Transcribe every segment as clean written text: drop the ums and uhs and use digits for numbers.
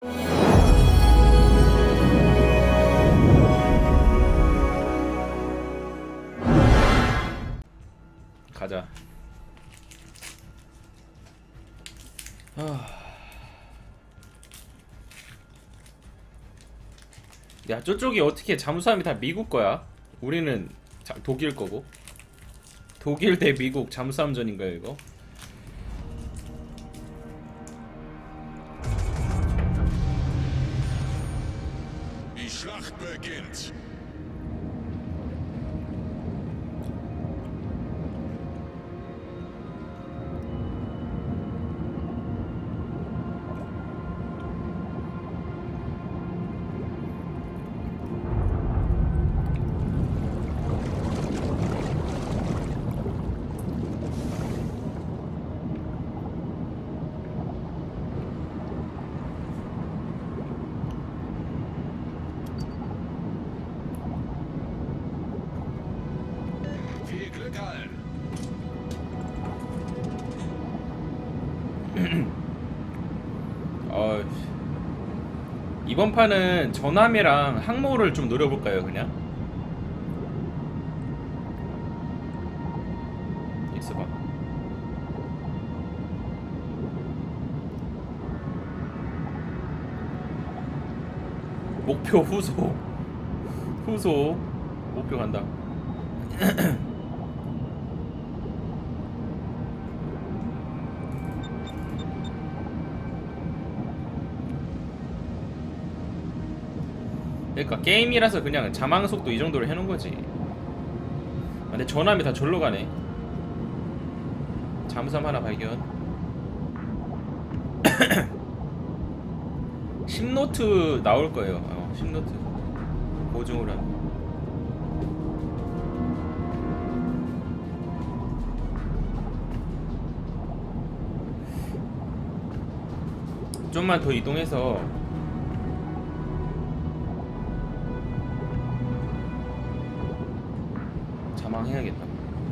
가자. 야, 저쪽이 어떻게 잠수함이 다 미국 거야? 우리는 독일 거고. 독일 대 미국 잠수함전인가요, 이거? Die Schlacht beginnt. Viel Glück allen. 이번 판은 전함이랑 항모를 좀 노려볼까요, 그냥? 있어봐. 목표 후소. 후소. 목표 간다. 그러니까 게임이라서 그냥 자망 속도 이 정도로 해놓은 거지. 근데 전함이 다 절로 가네. 잠수함 하나 발견. 10노트 나올 거예요. 10노트 보증을 하면. 좀만 더 이동해서 자망해야겠다.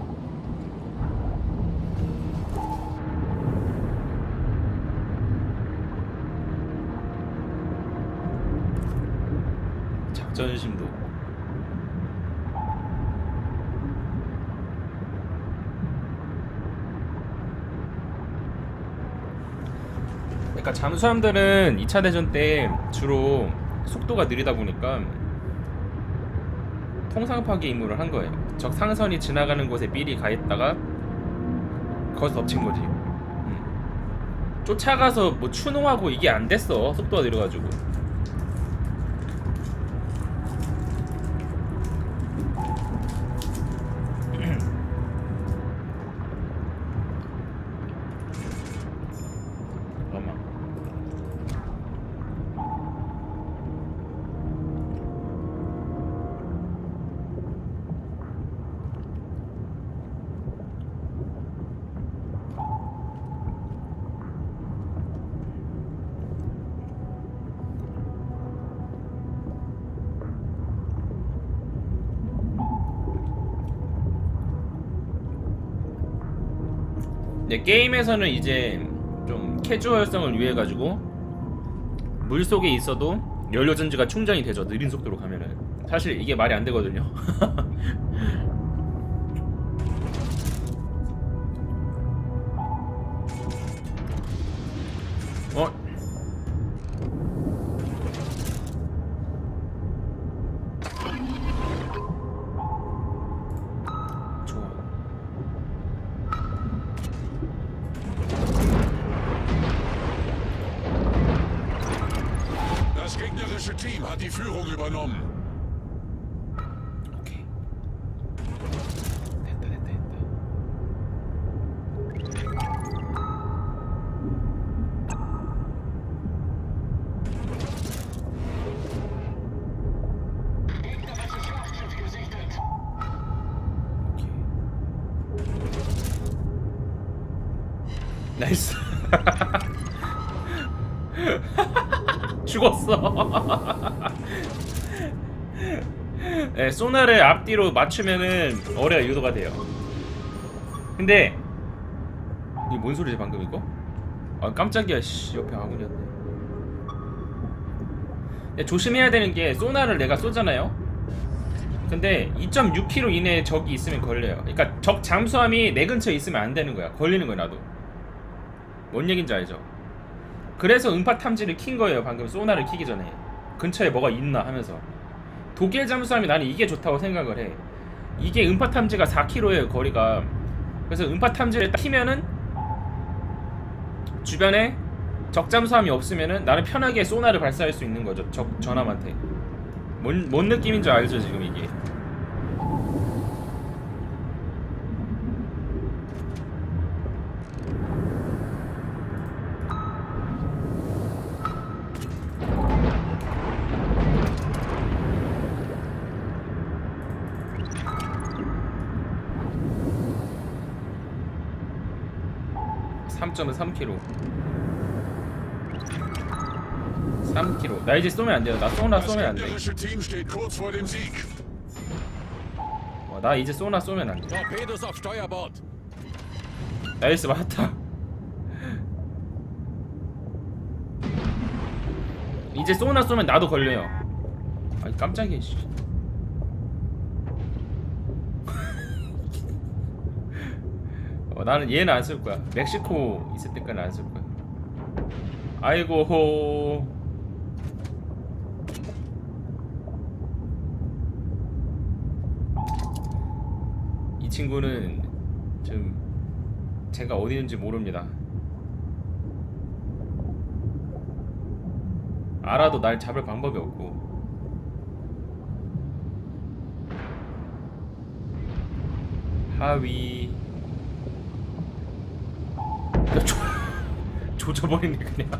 작전심도. 그러니까 잠수함들은 2차 대전 때 주로 속도가 느리다 보니까 통상 파괴 임무를 한 거예요. 적 상선이 지나가는 곳에 미리 가 있다가 거기서 덮친 거지. 쫓아가서 뭐 추노하고 이게 안 됐어. 속도가 느려가지고. 네, 게임에서는 이제 좀 캐주얼성을 위해 가지고 물속에 있어도 연료전지가 충전이 되죠. 느린 속도로 가면은. 사실 이게 말이 안 되거든요. Das gegnerische Team hat die Führung übernommen. 오케이. 됐다. 나이스. 죽었어. 네, 소나를 앞뒤로 맞추면은 어뢰가 유도가 돼요. 근데 이게 뭔 소리지 방금 이거? 아 깜짝이야. 씨, 옆에 아군이었네. 조심해야 되는 게 소나를 내가 쏘잖아요. 근데 2.6km 이내에 적이 있으면 걸려요. 그러니까 적 잠수함이 내 근처에 있으면 안 되는 거야. 걸리는 거야 나도. 뭔 얘긴지 알죠? 그래서 음파 탐지를 킨 거예요. 방금 소나를 키기 전에 근처에 뭐가 있나 하면서. 독일 잠수함이 나는 이게 좋다고 생각을 해. 이게 음파 탐지가 4km예요 거리가. 그래서 음파 탐지를 딱 키면은 주변에 적 잠수함이 없으면은 나는 편하게 소나를 발사할 수 있는 거죠. 적 전함한테. 뭔 느낌인 줄 알죠 지금 이게. (3.3km) 3km. 나 이제 쏘면 안 돼요. 나 소나 Das 쏘면 안 돼. gegnerische Team steht kurz vor dem Sieg. 나 이제 소나 쏘면 안 돼. Torpedos auf Steuerbord. 나이스 맞다. 이제 소나 쏘면 나도 걸려요. 아니 깜짝이야 씨. 나는 얘는 안 쓸 거야. 멕시코 있을 때까지 안 쓸 거야. 아이고 호. 이 친구는 지금 제가 어디 있는지 모릅니다. 알아도 날 잡을 방법이 없고. 하위. 조져버리네 그냥.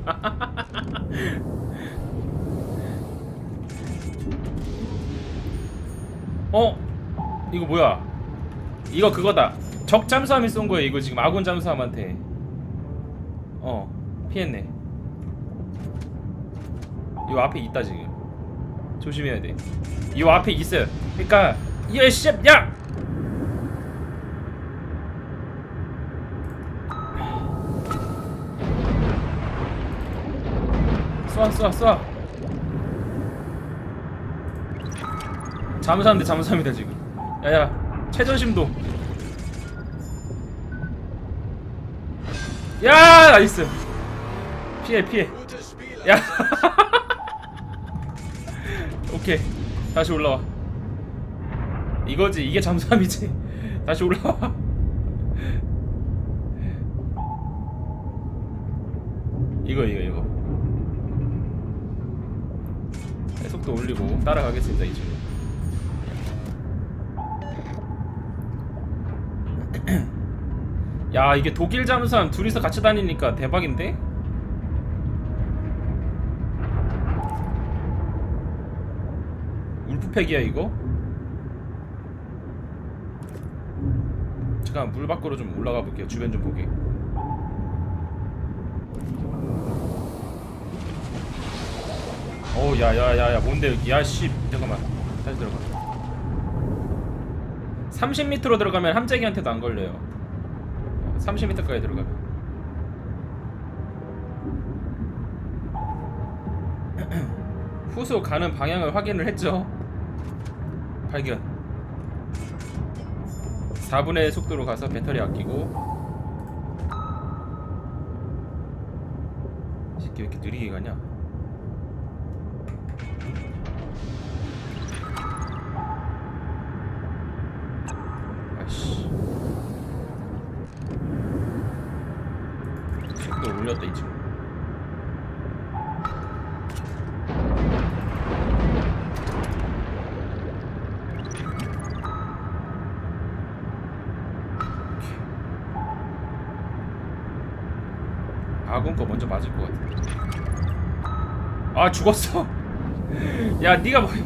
이거 뭐야? 이거 그거다. 적 잠수함이 쏜 거예요. 이거 지금 아군 잠수함한테. 피했네. 이 앞에 있다 지금. 조심해야 돼. 이 앞에 있어요. 그러니까 야 씨, 야! 쏴. 잠수함 대 잠수함이다 지금. 야야 최전심도. 야 나이스. 피해. 야. 오케이 다시 올라와. 이거지. 이게 잠수함이지. 다시 올라와. 이거 속도 올리고 따라가겠습니다 이 친구. 야 이게 독일 잠수함 둘이서 같이 다니니까 대박인데? 울프팩이야 이거? 잠깐 물 밖으로 좀 올라가 볼게요. 주변 좀 보게. 야야야야 뭔데 여기. 야씨 잠깐만 다시 들어가. 30m로 들어가면 함재기한테도 안 걸려요. 30m까지 들어가면. 후속 가는 방향을 확인을 했죠. 발견. 4분의 1 속도로 가서 배터리 아끼고. 이 새끼 왜 이렇게 느리게 가냐. 아이씨 속도 올렸다 이 친구. 아군 거 먼저 맞을 것 같아. 아 죽었어. 야 니가 뭐.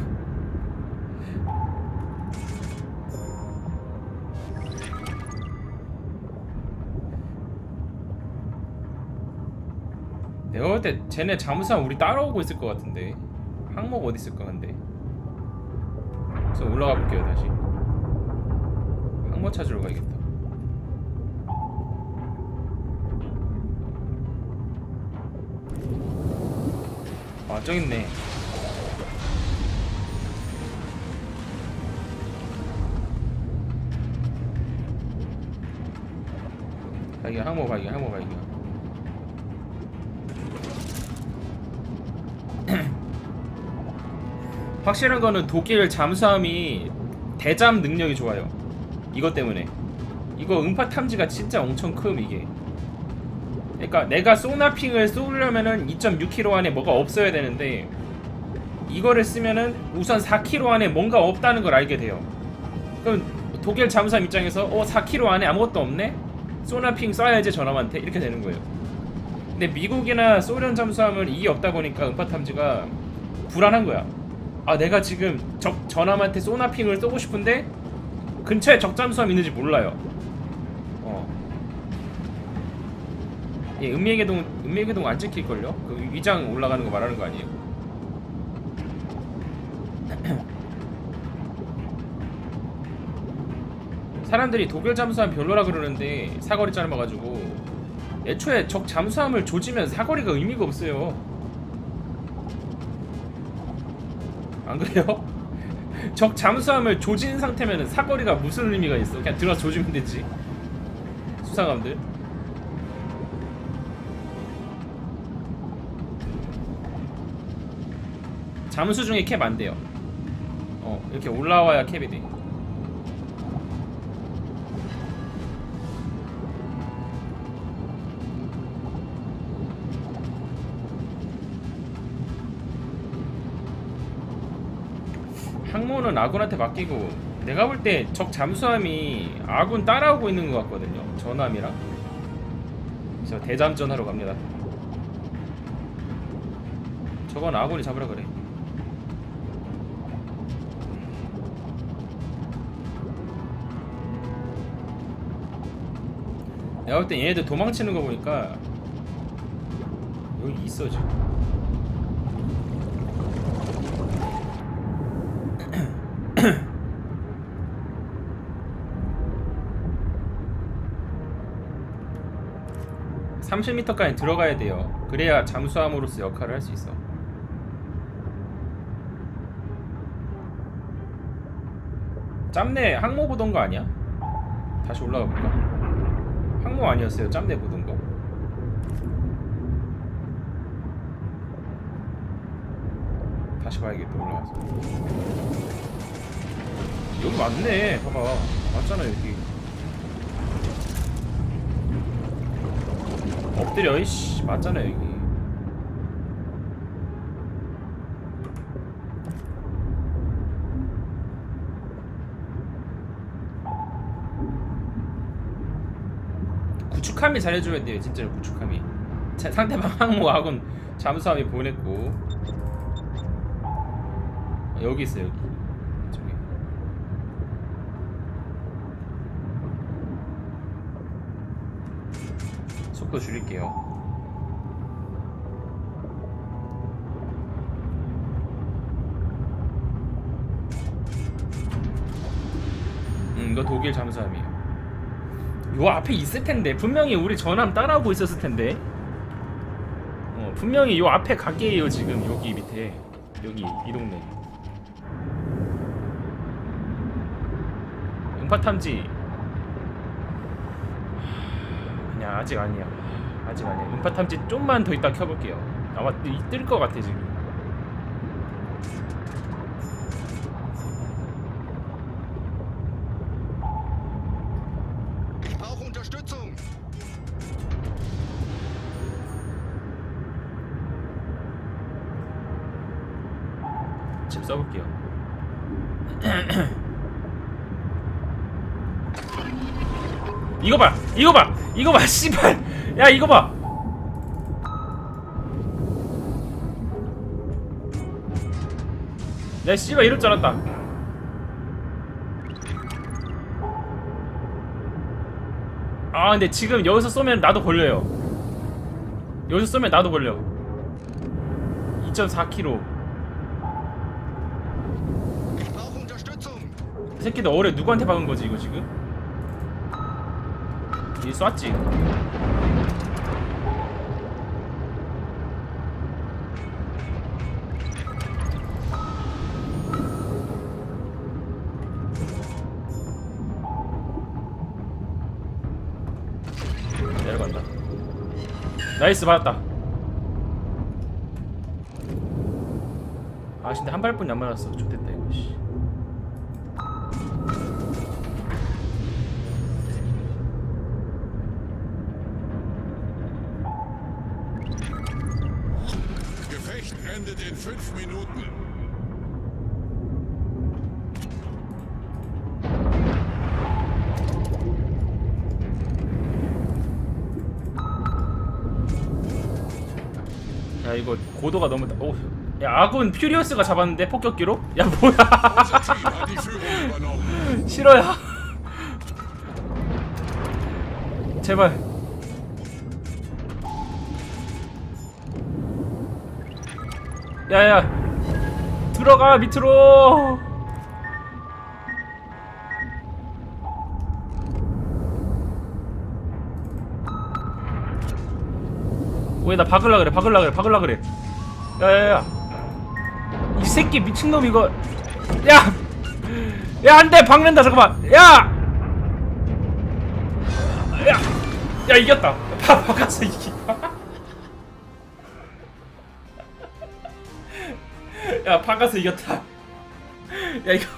내가 볼 때 쟤네 잠수함 우리 따라오고 있을 것 같은데. 항목 어디 있을까 근데. 그래서 올라가 볼게요 다시. 항목 찾으러 가야겠다. 아 저기 있네. 항모 발견. 확실한 거는 독일 잠수함이 대잠 능력이 좋아요. 이것 때문에. 이거 음파 탐지가 진짜 엄청 큼 이게. 그러니까 내가 소나핑을 쏘려면은 2.6km 안에 뭐가 없어야 되는데 이거를 쓰면은 우선 4km 안에 뭔가 없다는 걸 알게 돼요. 그럼 독일 잠수함 입장에서 4km 안에 아무것도 없네? 소나핑 쏴야지 저놈한테 이렇게 되는 거예요. 근데 미국이나 소련 잠수함은 이게 없다 보니까 음파 탐지가 불안한 거야. 아 내가 지금 저놈한테 소나핑을 쏘고 싶은데 근처에 적 잠수함 있는지 몰라요. 예, 음미계동 안 찍힐걸요? 그 위장 올라가는 거 말하는 거 아니에요? 사람들이 독일 잠수함 별로라 그러는데 사거리 짧아가지고 애초에 적 잠수함을 조지면 사거리가 의미가 없어요. 안 그래요? 적 잠수함을 조진 상태면은 사거리가 무슨 의미가 있어? 그냥 들어서 조지면 되지. 수상함들. 잠수 중에 캡 안 돼요. 이렇게 올라와야 캡이 돼. 항모는 아군한테 맡기고 내가 볼 때 적 잠수함이 아군 따라오고 있는 것 같거든요. 전함이랑. 그래서 대잠전하러 갑니다. 저건 아군이 잡으라 그래. 내가 볼 땐 얘네들 도망치는 거 보니까 여기 있어 지금. (30m까지) 들어가야 돼요. 그래야 잠수함으로서 역할을 할 수 있어. 짬내 항모 보던 거 아니야? 다시 올라가 볼까? 항모 아니었어요? 짬내 보던 거? 다시 봐야겠다. 올라가서. 여기 맞네. 봐봐. 맞잖아 여기. 엎드려 이씨. 맞잖아 여기. 구축함이 잘해줘야 돼요. 진짜로 구축함이. 상대방 항모 아군 잠수함이 보냈고. 여기 있어 여기. 저기. 속도 줄일게요. 이거 독일 잠수함이에요. 요 앞에 있을 텐데 분명히 우리 전함 따라오고 있었을 텐데. 분명히 요 앞에 가게에요 지금. 여기 밑에 여기 이 동네. 음파 탐지. 그냥 아직 아니야. 아직 아니야. 음파 탐지 좀만 더 이따 켜볼게요. 아마 뜰 것 같아 지금. 집 써볼게요. 이거 봐! 이거 봐! 이거 봐! 씨발! 야 이거 봐! 야 씨발 이럴 줄 알았다. 아 근데 지금 여기서 쏘면 나도 걸려요. 여기서 쏘면 나도 걸려. 2.4km. 이 새끼들 어뢰 누구한테 박은 거지 이거 지금? 얘 쐈지? 나이스 맞았다. 아 근데 한 발뿐이 안 맞았어. 좋됐다 이거. 씨. Gefecht endet in 5 Minuten. 야 이거 고도가 너무 오. 야 아군 퓨리어스가 잡았는데 폭격기로? 야 뭐야? Unser Team hat die Führung übernommen. 싫어요. 제발. 야야 들어가 밑으로. 왜 나 박을라 그래 박을라 그래. 야야야 이 새끼 미친놈 이거. 야 안돼 박는다 잠깐만. 야 이겼다. 박았어 이기. 야 박아서 이겼다. 야 이거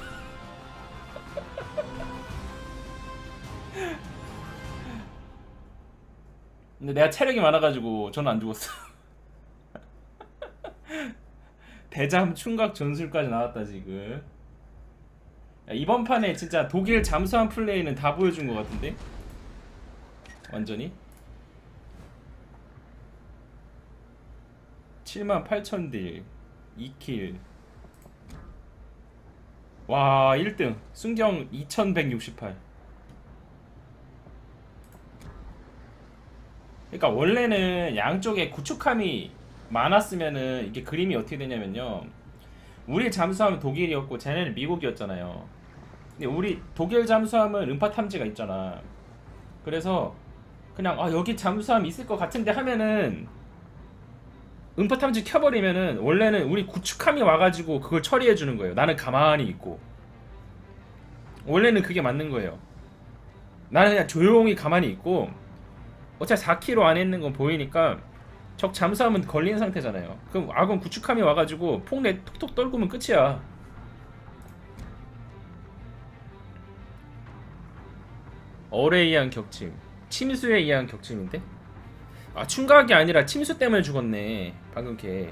근데 내가 체력이 많아가지고 저는 안 죽었어. 대잠 충각 전술까지 나왔다 지금. 야, 이번 판에 진짜 독일 잠수함 플레이는 다 보여준 것 같은데 완전히 78,000딜 2킬. 와 1등 순경 2168. 그러니까 원래는 양쪽에 구축함이 많았으면은 이게 그림이 어떻게 되냐면요, 우리 잠수함은 독일이었고 쟤네는 미국이었잖아요. 근데 우리 독일 잠수함은 음파 탐지가 있잖아. 그래서 그냥 아 여기 잠수함 있을 것 같은데 하면은 음파 탐지 켜버리면은 원래는 우리 구축함이 와가지고 그걸 처리해 주는 거예요. 나는 가만히 있고. 원래는 그게 맞는 거예요. 나는 그냥 조용히 가만히 있고 어차피 4km 안에 있는 건 보이니까 적 잠수함은 걸린 상태잖아요. 그럼 아군 구축함이 와가지고 폭내 톡톡 떨구면 끝이야. 얼에 의한 격침, 침수에 의한 격침인데? 아 충각이 아니라 침수 때문에 죽었네 방금 걔.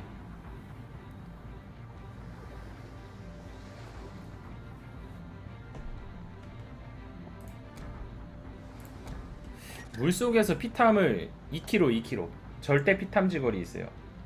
물속에서 피탐을 2km 절대 피탐지 거리 있어요.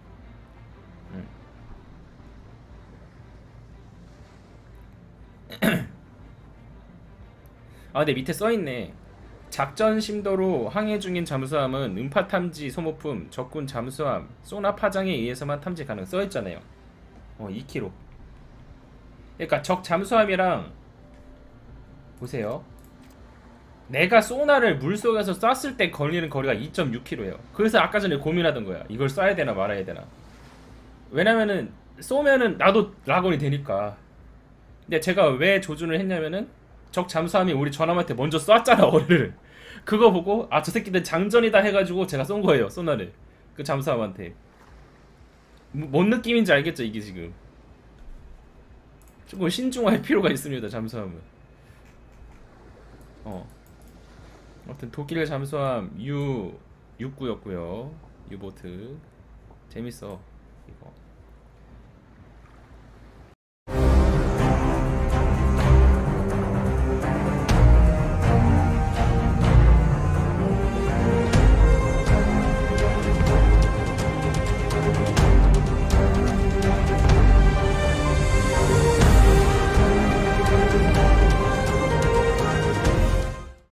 아 근데 밑에 써있네. 작전 심도로 항해 중인 잠수함은 음파 탐지 소모품, 적군 잠수함, 소나 파장에 의해서만 탐지 가능 써있잖아요. 2km. 그러니까 적 잠수함이랑 보세요. 내가 소나를 물속에서 쐈을 때 걸리는 거리가 2.6km예요. 그래서 아까 전에 고민하던 거야. 이걸 쏴야 되나 말아야 되나. 왜냐면은 쏘면은 나도 락원이 되니까. 근데 제가 왜 조준을 했냐면은 적 잠수함이 우리 전함한테 먼저 쐈잖아 어뢰를. 그거 보고 아 저 새끼들 장전이다 해가지고 제가 쏜 거예요 소나를 그 잠수함한테. 뭔 느낌인지 알겠죠 이게 지금. 조금 신중할 필요가 있습니다 잠수함은. 아무튼 독일 잠수함 U69였고요. 유보트 재밌어 이거.